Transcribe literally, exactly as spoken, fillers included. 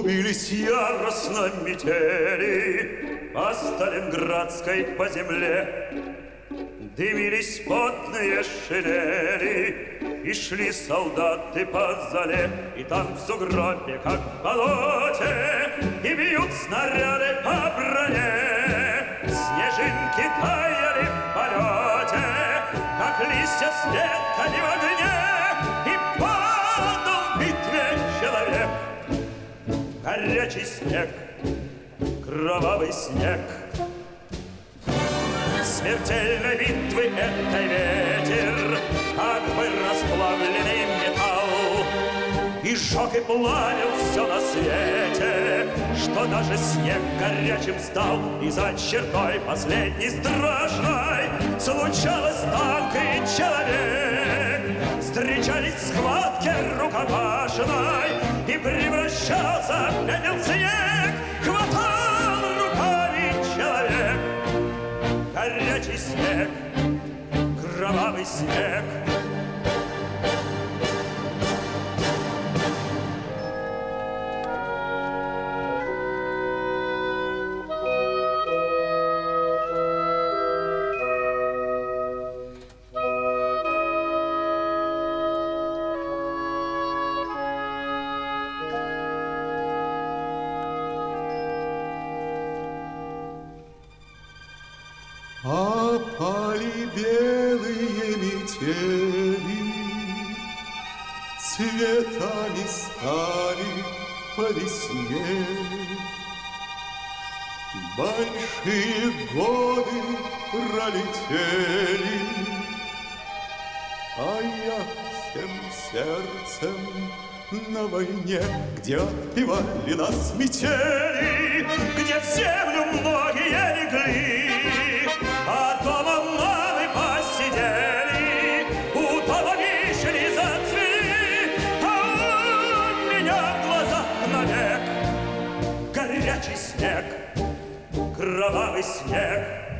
Клубились яростно метели по Сталинградской по земле. Дымились потные шинели, и шли солдаты по зале. И там в сугробе, как в болоте, и бьют снаряды по броне. Снежинки таяли в полете, как листья с ветками в огне. И падал в битве человек. Горячий снег, кровавый снег. Смертельной битвы этой ветер, как бы расплавленный металл, и жег и плавил все на свете, что даже снег горячим стал. И за чертой последней страшной случалось танк и человек. Встречались в схватке рукопашной, и превращался в пепел снег. Хватал руками человек. Горячий снег, кровавый снег. Опали белые метели, цветами стали по весне. Большие годы пролетели, а я всем сердцем на войне, где отпевали нас метели, где в землю многие легли, а дома мамы посидели, у дома вишни зацвели, а у меня в глазах навек горячий снег, кровавый снег.